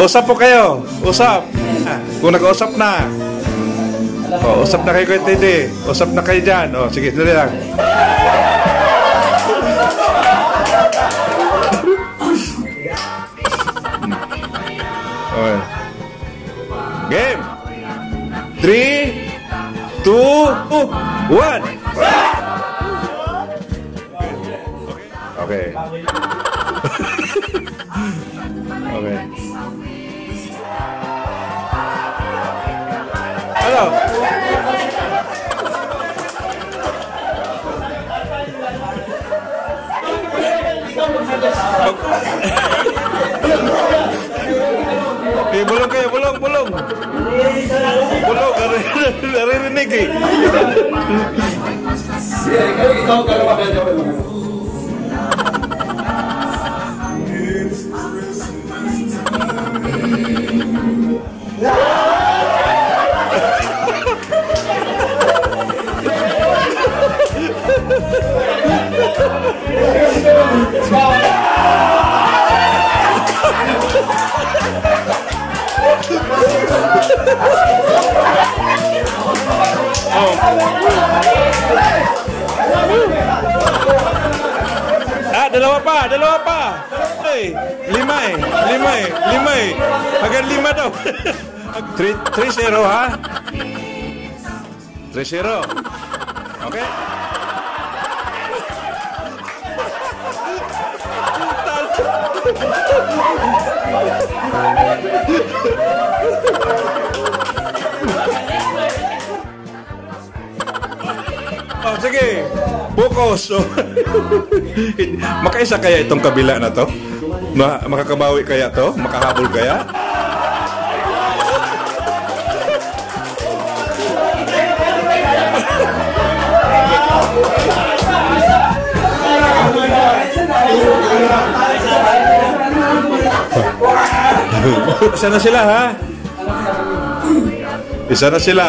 Usap po kayo. Usap. Kung nag-usap na. O, usap na kayo Kuya Teddy. Usap na kayo dyan. O, sige, dali lang. Okay. Game. 3, 2, 1. Okay. Okay. Ano? Bulong kayo, bulong. Bulong, naririnig eh. Dalawa pa. Lima eh. Hanggang 5 daw. 3-0 ha? 3-0. Okay? Oh, sige. Focus. Makaisa kaya itong kabila na to? Makakabawi kaya to? Makahabol kaya? Isa na sila ha? Isa na sila.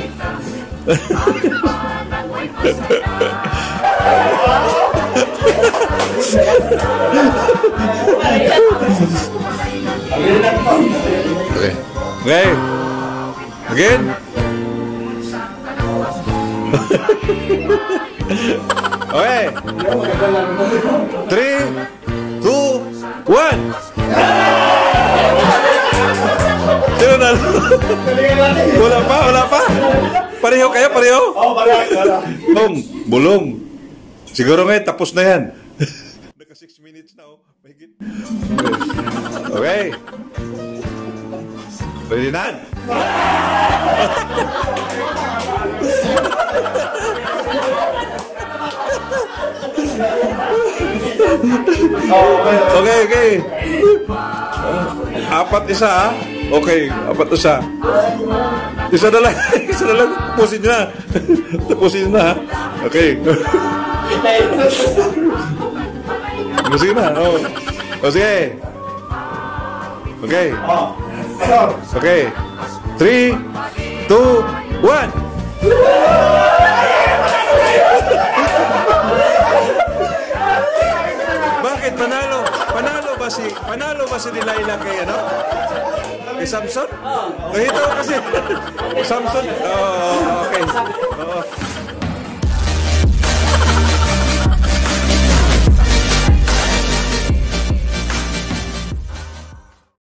Okay. Again. Okay. 3, 2, 1. Sino na? Wala pa. Pareho kayo, pareho? Oo, pareho. Bulong. Siguro ngayon, tapos na yan. Naka 6 minutes na, oh. Okay. Ready na? Okay. 4 isa, ha? Okay, 4 isa. Isa na lang. Tapusin na, ha? Okay. Sige na, oh. Sige. Okay. Okay. 3, 2, 1. Bakit panalo ba si Delilah kay ano? Kay Samson? Ito kasi Samson. Oh, okay. Oo.